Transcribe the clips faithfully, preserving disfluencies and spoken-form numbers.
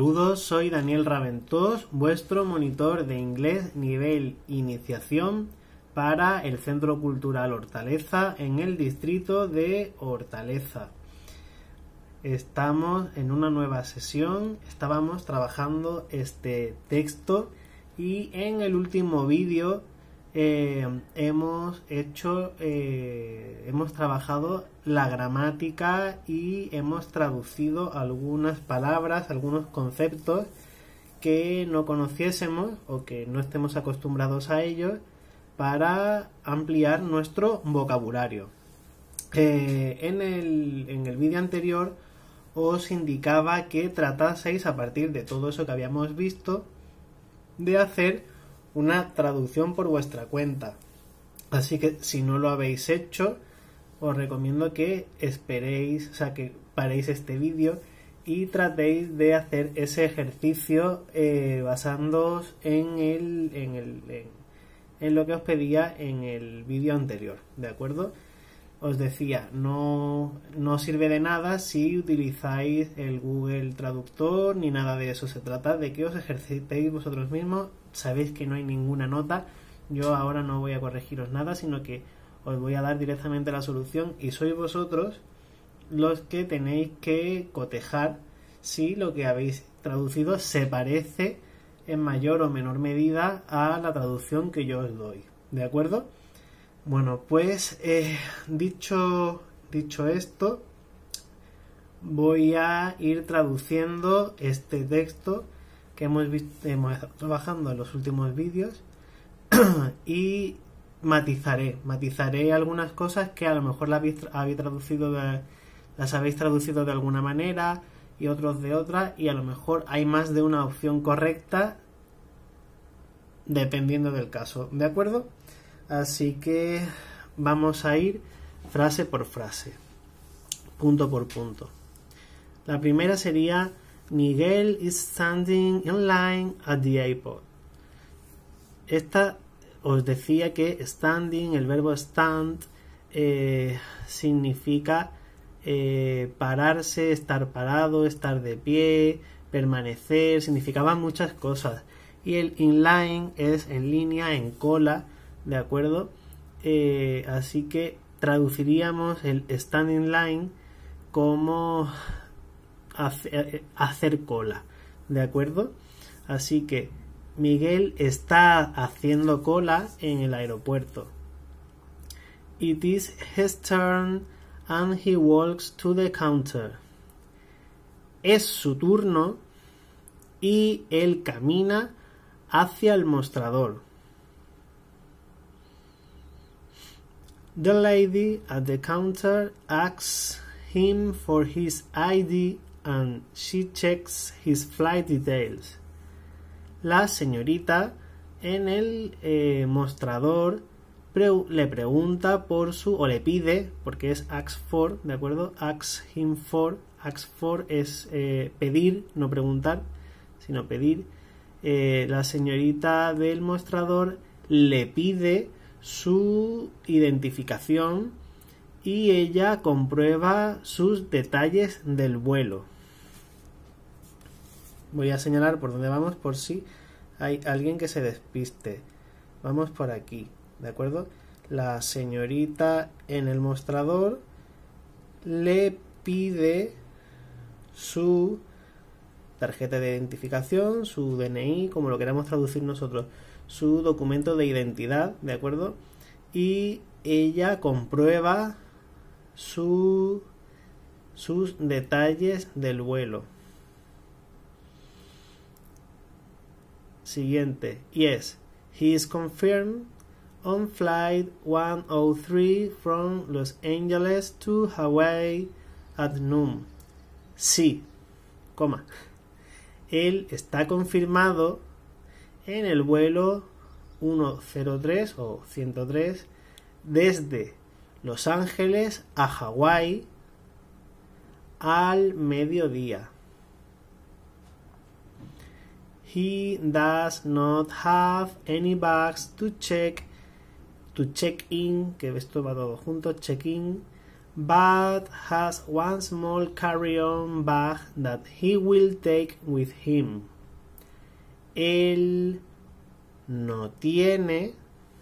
Saludos, soy Daniel Raventós, vuestro monitor de inglés nivel iniciación para el Centro Cultural Hortaleza en el distrito de Hortaleza. Estamos en una nueva sesión, estábamos trabajando este texto y en el último vídeo eh, hemos hecho, eh, hemos trabajado la gramática y hemos traducido algunas palabras, algunos conceptos que no conociésemos o que no estemos acostumbrados a ellos para ampliar nuestro vocabulario. Eh, en el, en el vídeo anterior os indicaba que trataseis, a partir de todo eso que habíamos visto, de hacer una traducción por vuestra cuenta. Así que si no lo habéis hecho, os recomiendo que esperéis, o sea, que paréis este vídeo y tratéis de hacer ese ejercicio eh, basándoos en, el, en, el, en, en lo que os pedía en el vídeo anterior, ¿de acuerdo? Os decía, no, no sirve de nada si utilizáis el Google Traductor ni nada de eso. Se trata de que os ejercitéis vosotros mismos. Sabéis que no hay ninguna nota. Yo ahora no voy a corregiros nada, sino que os voy a dar directamente la solución y sois vosotros los que tenéis que cotejar si lo que habéis traducido se parece en mayor o menor medida a la traducción que yo os doy. ¿De acuerdo? Bueno, pues eh, dicho, dicho esto, voy a ir traduciendo este texto que hemos visto, hemos estado trabajando en los últimos vídeos y matizaré, matizaré algunas cosas que a lo mejor las habéis, habéis traducido de, las habéis traducido de alguna manera y otros de otra, y a lo mejor hay más de una opción correcta dependiendo del caso, ¿de acuerdo? Así que vamos a ir frase por frase, punto por punto. La primera sería: Miguel is standing in line at the airport. Esta os decía que standing, el verbo stand, eh, significa eh, pararse, estar parado, estar de pie, permanecer, significaba muchas cosas. Y el in line es en línea, en cola, ¿de acuerdo? Eh, así que traduciríamos el standing line como hacer, hacer cola, ¿de acuerdo? Así que Miguel está haciendo cola en el aeropuerto. It is his turn and he walks to the counter. Es su turno y él camina hacia el mostrador. The lady at the counter asks him for his I D and she checks his flight details. La señorita en el eh, mostrador pre le pregunta por su, o le pide, porque es ask for, ¿de acuerdo? Ask him for, ask for es eh, pedir, no preguntar, sino pedir. Eh, la señorita del mostrador le pide su identificación y ella comprueba sus detalles del vuelo. Voy a señalar por dónde vamos por si hay alguien que se despiste. Vamos por aquí, ¿de acuerdo? La señorita en el mostrador le pide su tarjeta de identificación, su D N I, como lo queramos traducir nosotros, su documento de identidad, ¿de acuerdo? Y ella comprueba su, sus detalles del vuelo. Siguiente. Yes, he is confirmed on flight one oh three from Los Angeles to Hawaii at noon. Sí, coma. Él está confirmado en el vuelo ciento tres o ciento tres desde Los Ángeles a Hawái al mediodía. He does not have any bags to check to check in, que esto va todo junto, check in but has one small carry-on bag that he will take with him. Él no tiene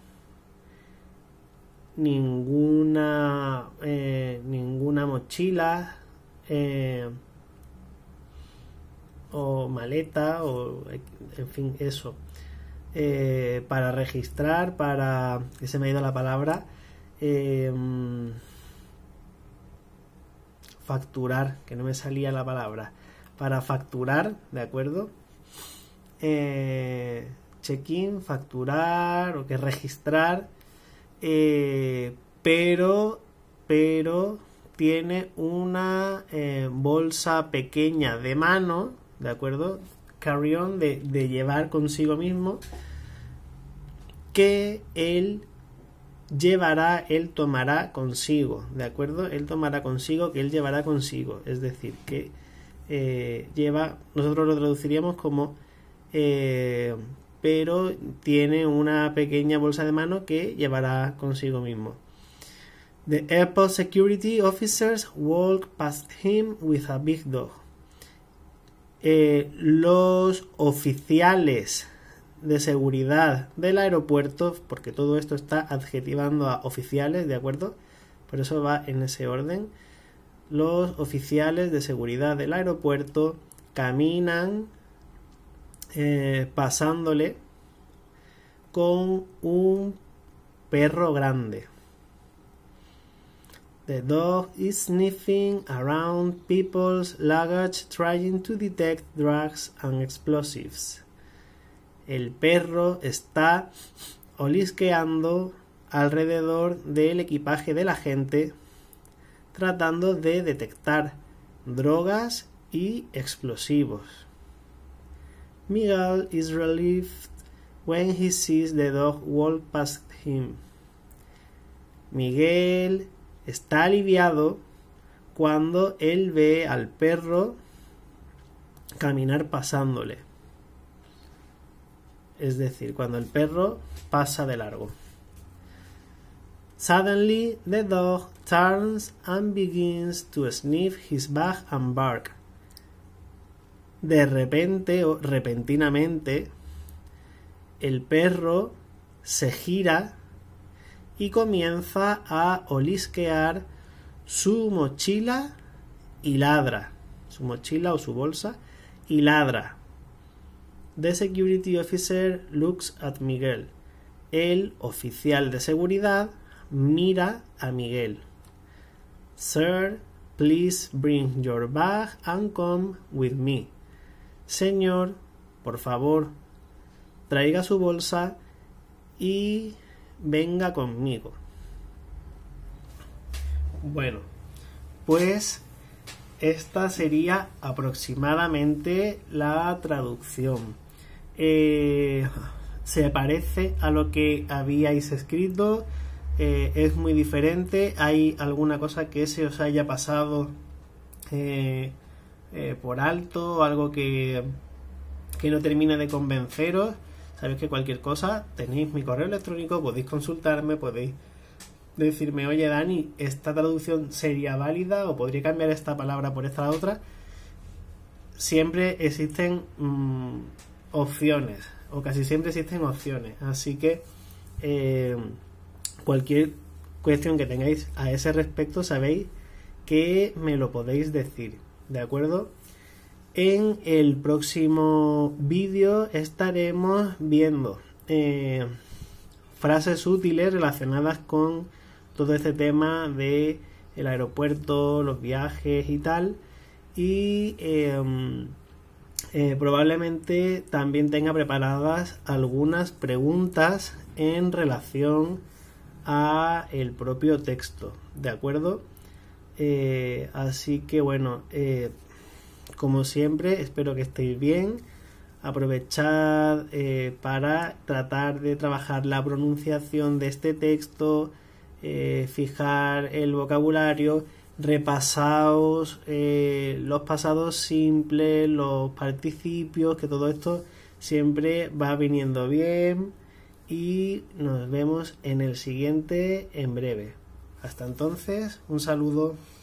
ninguna eh, ninguna mochila eh, o maleta o en fin eso eh, para registrar, para que se me ha ido la palabra eh, facturar, que no me salía la palabra, para facturar, ¿de acuerdo? Eh, check-in, facturar o que registrar, eh, pero pero tiene una eh, bolsa pequeña de mano, ¿de acuerdo? Carry-on, de, de llevar consigo mismo, que él llevará, él tomará consigo, ¿de acuerdo? Él tomará consigo, que él llevará consigo, es decir, que eh, lleva, nosotros lo traduciríamos como eh, pero tiene una pequeña bolsa de mano que llevará consigo mismo. The airport security officers walk past him with a big dog. Eh, los oficiales de seguridad del aeropuerto, porque todo esto está adjetivando a oficiales, ¿de acuerdo? Por eso va en ese orden. Los oficiales de seguridad del aeropuerto caminan eh, pasándole con un perro grande. The dog is sniffing around people's luggage trying to detect drugs and explosives. El perro está olisqueando alrededor del equipaje de la gente tratando de detectar drogas y explosivos. Miguel is relieved when he sees the dog walk past him. Miguel está aliviado cuando él ve al perro caminar pasándole. Es decir, cuando el perro pasa de largo. Suddenly, the dog turns and begins to sniff his bag and bark. De repente o repentinamente, el perro se gira y comienza a olisquear su mochila y ladra. Su mochila o su bolsa y ladra. The security officer looks at Miguel. El oficial de seguridad mira a Miguel. Sir, please bring your bag and come with me. Señor, por favor, traiga su bolsa y venga conmigo. Bueno, pues esta sería aproximadamente la traducción. Eh, se parece a lo que habíais escrito, eh, es muy diferente. ¿Hay alguna cosa que se os haya pasado eh, eh, por alto, algo que, que no termine de convenceros? Sabéis que cualquier cosa, tenéis mi correo electrónico, podéis consultarme, podéis decirme, oye Dani, esta traducción sería válida o podría cambiar esta palabra por esta otra. Siempre existen mmm, opciones, o casi siempre existen opciones, así que eh, cualquier cuestión que tengáis a ese respecto, sabéis que me lo podéis decir, ¿de acuerdo? En el próximo vídeo estaremos viendo eh, frases útiles relacionadas con todo este tema de el aeropuerto, los viajes y tal, y eh, eh, probablemente también tenga preparadas algunas preguntas en relación a el propio texto, ¿de acuerdo? Eh, así que bueno, eh, como siempre, espero que estéis bien. Aprovechad eh, para tratar de trabajar la pronunciación de este texto, eh, fijar el vocabulario, repasaos eh, los pasados simples, los participios, que todo esto siempre va viniendo bien, y nos vemos en el siguiente en breve. Hasta entonces, un saludo.